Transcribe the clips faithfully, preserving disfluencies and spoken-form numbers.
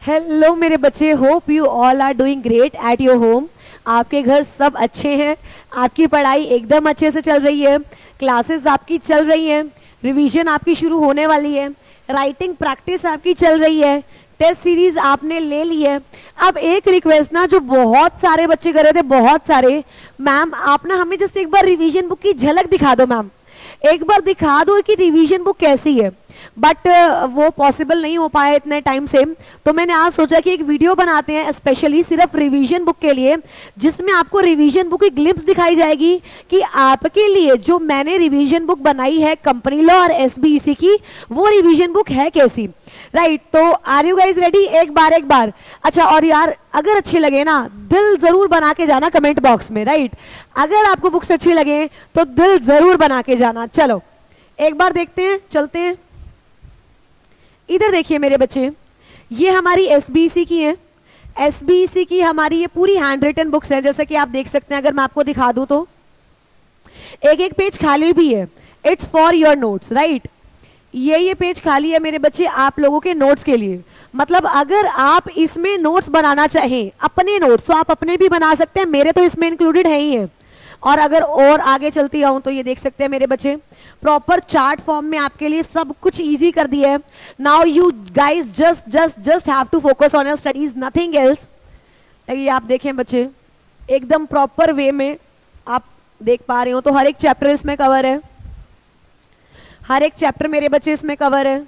Hello मेरे बच्चे, hope you all are doing great at your home. आपके घर सब अच्छे हैं, आपकी पढ़ाई एकदम अच्छे से चल रही है, क्लासेस आपकी चल रही हैं, रिवीजन आपकी शुरू होने वाली है, राइटिंग प्रैक्टिस आपकी चल रही है, टेस्ट सीरीज आपने ले ली है। अब एक रिक्वेस्ट ना, जो बहुत सारे बच्चे कर रहे थे, बहुत सारे, मैम आप ना हमें जस्ट एक बार रिवीजन बुक की झलक दिखा दो मैम, एक बार दिखा दो कि रिवीजन बुक कैसी है। बट uh, वो पॉसिबल नहीं हो पाया इतने टाइम से, तो मैंने आज सोचा कि एक वीडियो बनाते हैं स्पेशली सिर्फ रिवीजन बुक के लिए, जिसमें आपको रिवीजन बुक की ग्लिप्स दिखाई जाएगी कि आपके लिए जो मैंने रिवीजन बुक बनाई है कंपनी लॉ और एसबीईसी की, वो रिवीजन बुक है कैसी। राइट right, तो आर यू गाइज रेडी? एक बार एक बार अच्छा, और यार अगर अच्छे लगे ना, दिल जरूर बना के जाना कमेंट बॉक्स में। Right right? अगर आपको बुक्स अच्छी लगे तो दिल जरूर बना के जाना। चलो एक बार देखते हैं, चलते हैं। इधर देखिए मेरे बच्चे, ये हमारी एसबीईसी की है। एसबीईसी की हमारी ये पूरी हैंड रिटन बुक्स है, जैसे कि आप देख सकते हैं। अगर मैं आपको दिखा दूं तो एक एक पेज खाली भी है, it's for your notes. Right, ये ये पेज खाली है मेरे बच्चे आप लोगों के नोट्स के लिए। मतलब अगर आप इसमें नोट्स बनाना चाहें, अपने नोट्स, तो आप अपने भी बना सकते हैं, मेरे तो इसमें इंक्लूडेड है ही है। और अगर और आगे चलती आऊं तो ये देख सकते हैं मेरे बच्चे, प्रॉपर चार्ट फॉर्म में आपके लिए सब कुछ इजी कर दिया है। Now you guys just just just have to focus on your studies, nothing else. ये आप देखें बच्चे, एकदम प्रॉपर वे में आप देख पा रहे हो। तो हर एक चैप्टर इसमें कवर है, हर एक चैप्टर मेरे बच्चे इसमें कवर है।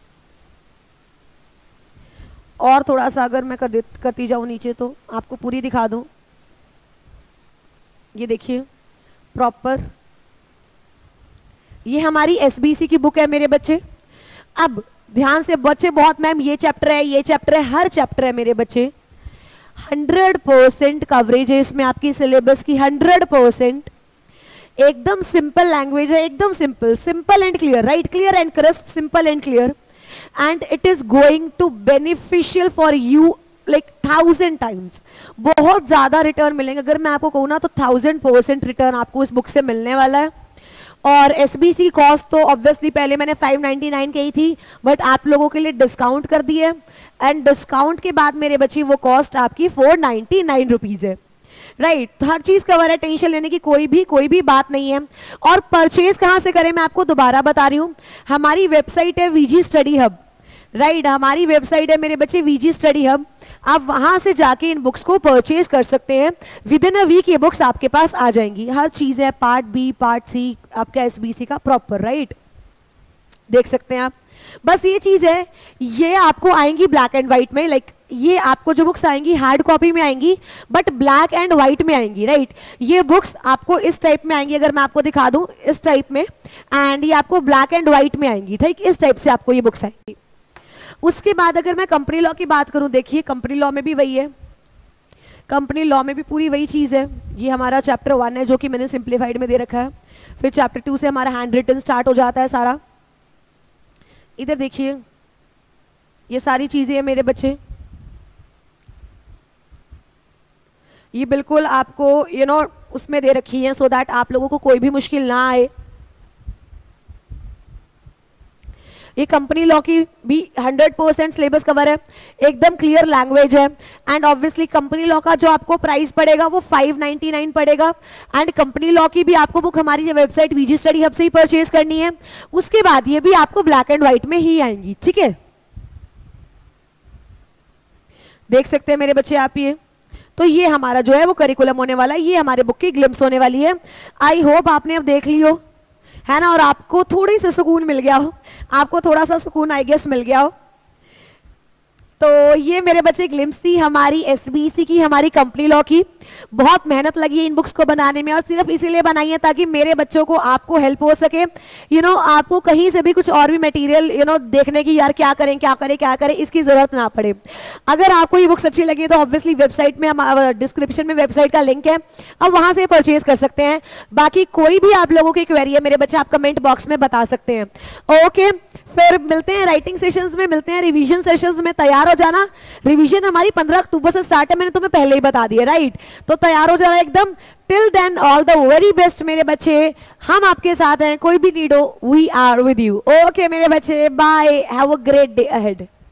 और थोड़ा सा अगर मैं कर दे, करती जाऊं नीचे तो आपको पूरी दिखा दूं। ये देखिए प्रॉपर, ये हमारी एसबीईसी की बुक है मेरे बच्चे। अब ध्यान से बच्चे, बहुत मैम ये चैप्टर है, ये चैप्टर है, हर चैप्टर है मेरे बच्चे। हंड्रेड परसेंट कवरेज है इसमें आपकी सिलेबस की, हंड्रेड परसेंट। एकदम सिंपल लैंग्वेज है, एकदम simple, simple and clear. Right, clear and crisp, simple and clear, and it is going to beneficial for you like thousand times. बहुत ज्यादा रिटर्न मिलेंगे। अगर मैं आपको कहूँ ना तो थाउजेंड परसेंट रिटर्न आपको इस बुक से मिलने वाला है। और एसबीईसी कॉस्ट तो ऑब्वियसली पहले मैंने फाइव नाइन्टी नाइन कही थी, बट आप लोगों के लिए डिस्काउंट कर दी है, एंड डिस्काउंट के बाद मेरे बच्चे वो कॉस्ट आपकी फोर नाइन्टी नाइन रुपीज है। राइट right, हर चीज कवर है, टेंशन लेने की कोई भी कोई भी बात नहीं है। और परचेज कहाँ से करें मैं आपको दोबारा बता रही हूँ, हमारी वेबसाइट है वीजी स्टडी हब। राइट, हमारी वेबसाइट है मेरे बच्चे वीजी स्टडी हब। आप वहां से जाके इन बुक्स को परचेज कर सकते हैं। विद इन अ वीक ये बुक्स आपके पास आ जाएंगी। हर चीज है, पार्ट बी, पार्ट सी आपका एसबीईसी का प्रॉपर। राइट, देख सकते हैं आप। बस ये चीज है, ये आपको आएंगी ब्लैक एंड व्हाइट में। लाइक ये आपको जो बुक्स आएंगी हार्ड कॉपी में आएंगी, बट ब्लैक एंड व्हाइट में आएंगी। राइट, ये बुक्स आपको इस टाइप में आएंगी, अगर मैं आपको दिखा दूं इस टाइप में, एंड ये आपको ब्लैक एंड व्हाइट में आएंगी। ठीक, इस टाइप से आपको ये बुक्स आएंगी। उसके बाद अगर मैं कंपनी लॉ की बात करूं, देखिए कंपनी लॉ में भी वही है, कंपनी लॉ में भी पूरी वही चीज है। ये हमारा चैप्टर वन है जो कि मैंने सिंप्लीफाइड में दे रखा है। फिर चैप्टर टू से हमारा हैंड रिटन स्टार्ट हो जाता है सारा। इधर देखिए ये सारी चीजें हैं मेरे बच्चे, ये बिल्कुल आपको यू नो उसमें दे रखी है, सो दैट आप लोगों को कोई भी मुश्किल ना आए। ये कंपनी लॉ की भी हंड्रेड परसेंट सिलेबस कवर है, एकदम क्लियर लैंग्वेज है। एंड ऑब्वियसली कंपनी लॉ का जो आपको प्राइस पड़ेगा वो फाइव नाइन्टी नाइन पड़ेगा। एंड कंपनी लॉ की भी आपको बुक हमारी वेबसाइट वीजी स्टडी हब से ही परचेज करनी है। उसके बाद ये भी आपको ब्लैक एंड व्हाइट में ही आएंगी। ठीक है, देख सकते हैं मेरे बच्चे आप। ये तो ये हमारा जो है वो करिकुलम होने वाला है, ये हमारे बुक की ग्लिम्स होने वाली है। आई होप आपने अब देख ली हो, है ना, और आपको थोड़ी सा सुकून मिल गया हो, आपको थोड़ा सा सुकून आई गेस मिल गया हो। तो ये मेरे बच्चे ग्लिम्स थी हमारी एसबीईसी की, हमारी कंपनी लॉ की। बहुत मेहनत लगी है इन बुक्स को बनाने में, और सिर्फ इसीलिए बनाई है ताकि मेरे बच्चों को आपको हेल्प हो सके। यू नो आपको कहीं से भी कुछ और भी मटेरियल यू नो देखने की, यार क्या करें क्या करें क्या करें, इसकी जरूरत ना पड़े। अगर आपको ये बुक्स अच्छी लगी तो ऑब्वियसली वेबसाइट में, डिस्क्रिप्शन में वेबसाइट का लिंक है, अब वहां से परचेज कर सकते हैं। बाकी कोई भी आप लोगों की क्वेरी है मेरे बच्चे, आप कमेंट बॉक्स में बता सकते हैं। ओके, फिर मिलते हैं राइटिंग सेशंस में, मिलते हैं रिवीजन सेशंस में। तैयार हो जाना, रिवीजन हमारी पंद्रह अक्टूबर से स्टार्ट है, मैंने तुम्हें पहले ही बता दिया। राइट, तो तैयार हो जाना एकदम। Till then all the very best मेरे बच्चे, हम आपके साथ हैं, कोई भी नीड हो we are with you. Okay मेरे बच्चे, bye, have a great day ahead.